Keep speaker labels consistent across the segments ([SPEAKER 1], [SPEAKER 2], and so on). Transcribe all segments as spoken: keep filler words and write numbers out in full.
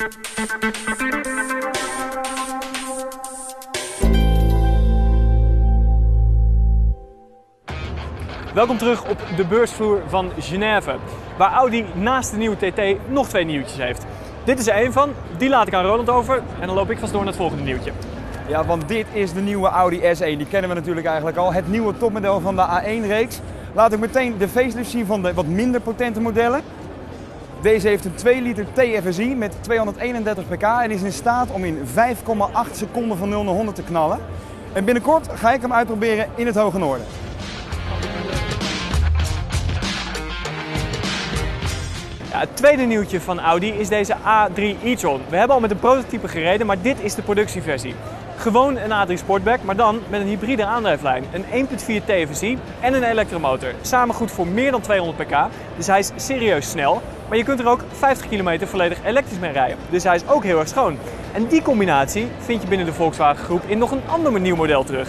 [SPEAKER 1] Welkom terug op de beursvloer van Genève, waar Audi naast de nieuwe T T nog twee nieuwtjes heeft. Dit is er één van, die laat ik aan Roland over en dan loop ik vast door naar het volgende nieuwtje.
[SPEAKER 2] Ja, want dit is de nieuwe Audi S één. Die kennen we natuurlijk eigenlijk al. Het nieuwe topmodel van de A één reeks. Laat ik meteen de facelift zien van de wat minder potente modellen. Deze heeft een twee liter T F S I met tweehonderdeenendertig pk en is in staat om in vijf komma acht seconden van nul naar honderd te knallen. En binnenkort ga ik hem uitproberen in het Hoge Noorden.
[SPEAKER 1] Ja, het tweede nieuwtje van Audi is deze A drie e-tron. We hebben al met een prototype gereden, maar dit is de productieversie. Gewoon een A drie Sportback, maar dan met een hybride aandrijflijn. Een één komma vier T F S I en een elektromotor. Samen goed voor meer dan tweehonderd pk, dus hij is serieus snel. Maar je kunt er ook vijftig kilometer volledig elektrisch mee rijden. Dus hij is ook heel erg schoon. En die combinatie vind je binnen de Volkswagen groep in nog een ander nieuw model terug.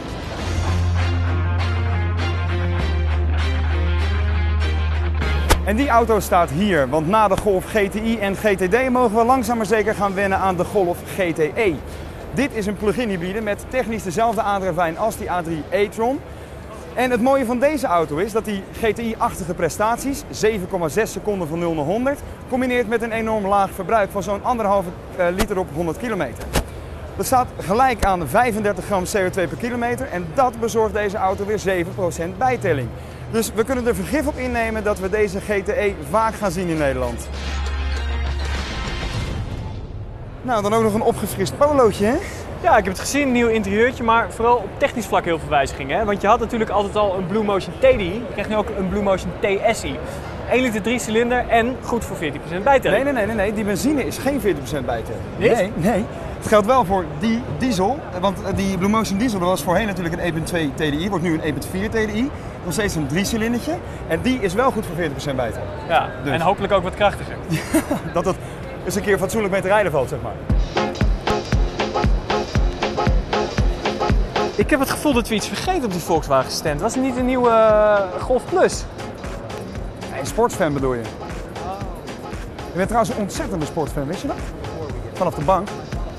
[SPEAKER 2] En die auto staat hier, want na de Golf G T I en G T D mogen we langzaam maar zeker gaan wennen aan de Golf G T E. Dit is een plug-in hybride met technisch dezelfde aandrijflijn als die A drie e-tron. En het mooie van deze auto is dat die G T I-achtige prestaties, zeven komma zes seconden van nul naar honderd, combineert met een enorm laag verbruik van zo'n anderhalve liter op honderd kilometer. Dat staat gelijk aan vijfendertig gram C O twee per kilometer en dat bezorgt deze auto weer zeven procent bijtelling. Dus we kunnen er vergif op innemen dat we deze G T E vaak gaan zien in Nederland. Nou, dan ook nog een opgefrist polootje, hè?
[SPEAKER 1] Ja, ik heb het gezien, een nieuw interieurtje, maar vooral op technisch vlak heel veel wijzigingen. Hè? Want je had natuurlijk altijd al een Blue Motion T D I, je krijgt nu ook een Blue Motion T S I. één liter drie cilinder en goed voor veertien procent bijtelling.
[SPEAKER 2] Nee, nee, nee, nee, die benzine is geen veertien procent bijtelling.
[SPEAKER 1] Niet?
[SPEAKER 2] Nee, nee. Het geldt wel voor die diesel, want die Blue Motion diesel dat was voorheen natuurlijk een één komma twee T D I, wordt nu een één komma vier T D I. Nog steeds een drie cilindertje en die is wel goed voor veertig procent bijtelling.
[SPEAKER 1] Ja,
[SPEAKER 2] dus.
[SPEAKER 1] En hopelijk ook wat krachtiger.
[SPEAKER 2] Dat het eens een keer fatsoenlijk mee te rijden valt, zeg maar.
[SPEAKER 1] Ik heb het gevoel dat we iets vergeten op die Volkswagen stand. Was het niet een nieuwe uh, Golf Plus?
[SPEAKER 2] Nee, sportsfan bedoel je? Je bent trouwens een ontzettende sportfan, wist je dat? Vanaf de bank.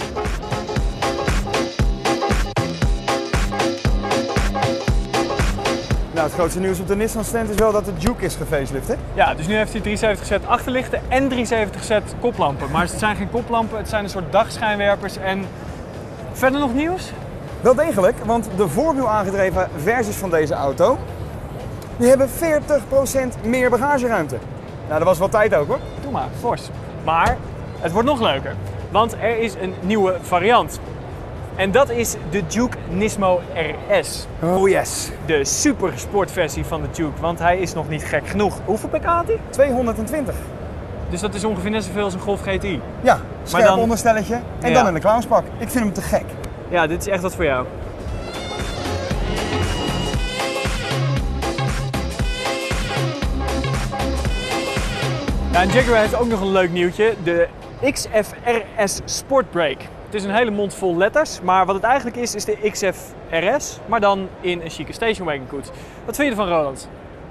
[SPEAKER 2] Nou, het grootste nieuws op de Nissan stand is wel dat de Juke is gefacelift, hè?
[SPEAKER 1] Ja, dus nu heeft hij drieënzeventig set achterlichten en drieënzeventig set koplampen. Maar het zijn geen koplampen, het zijn een soort dagschijnwerpers en verder nog nieuws?
[SPEAKER 2] Wel degelijk, want de voorwiel aangedreven versies van deze auto, die hebben veertig procent meer bagageruimte. Nou, dat was wel tijd ook, hoor.
[SPEAKER 1] Doe maar, fors. Maar het wordt nog leuker, want er is een nieuwe variant. En dat is de Juke Nismo R S.
[SPEAKER 2] Oh yes.
[SPEAKER 1] De supersportversie van de Juke, want hij is nog niet gek genoeg. Hoeveel pk had hij?
[SPEAKER 2] tweehonderdtwintig.
[SPEAKER 1] Dus dat is ongeveer net zoveel als een Golf G T I.
[SPEAKER 2] Ja, scherp
[SPEAKER 1] dan...
[SPEAKER 2] onderstelletje en
[SPEAKER 1] ja.
[SPEAKER 2] dan in de clownspak. Ik vind hem te gek.
[SPEAKER 1] Ja, dit is echt wat voor jou. Ja, en Jaguar heeft ook nog een leuk nieuwtje, de X F R S Sportbrake. Het is een hele mond vol letters, maar wat het eigenlijk is, is de X F R S, maar dan in een chique stationwagon koets. Wat vind je ervan, Roland?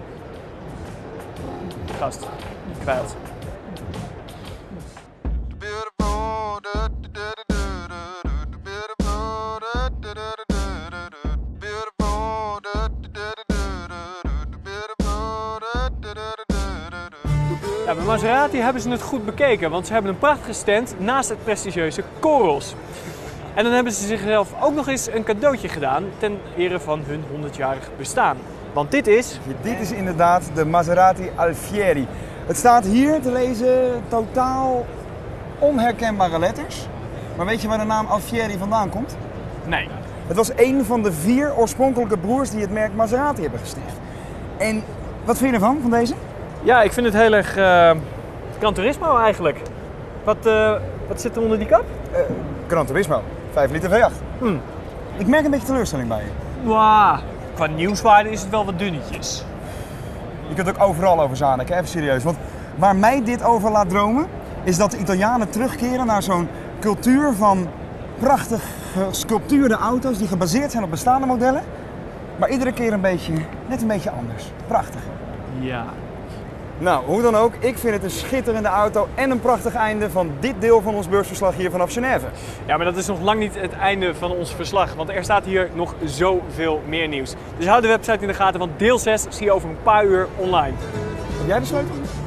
[SPEAKER 1] Gast, kwijt. Ja, bij Maserati hebben ze het goed bekeken, want ze hebben een prachtige stand naast het prestigieuze Coros. En dan hebben ze zichzelf ook nog eens een cadeautje gedaan ten ere van hun honderdjarig bestaan. Want dit is...
[SPEAKER 2] Dit is inderdaad de Maserati Alfieri. Het staat hier te lezen totaal onherkenbare letters. Maar weet je waar de naam Alfieri vandaan komt?
[SPEAKER 1] Nee.
[SPEAKER 2] Het was één van de vier oorspronkelijke broers die het merk Maserati hebben gesticht. En wat vind je ervan, van deze?
[SPEAKER 1] Ja, ik vind het heel erg uh, Gran Turismo eigenlijk. Wat, uh, wat zit er onder die kap?
[SPEAKER 2] Uh, Gran Turismo, vijf liter V acht.
[SPEAKER 1] Hmm.
[SPEAKER 2] Ik merk een beetje teleurstelling bij je.
[SPEAKER 1] Wow. Qua nieuwswaarde is het wel wat dunnetjes.
[SPEAKER 2] Je kunt ook overal over zaniken, even serieus. Want waar mij dit over laat dromen, is dat de Italianen terugkeren naar zo'n cultuur van prachtig gesculptuurde auto's die gebaseerd zijn op bestaande modellen. Maar iedere keer een beetje, net een beetje anders. Prachtig.
[SPEAKER 1] Ja.
[SPEAKER 2] Nou, hoe dan ook, ik vind het een schitterende auto en een prachtig einde van dit deel van ons beursverslag hier vanaf Genève.
[SPEAKER 1] Ja, maar dat is nog lang niet het einde van ons verslag, want er staat hier nog zoveel meer nieuws. Dus houd de website in de gaten, want deel zes zie je over een paar uur online.
[SPEAKER 2] Heb jij de sleutel?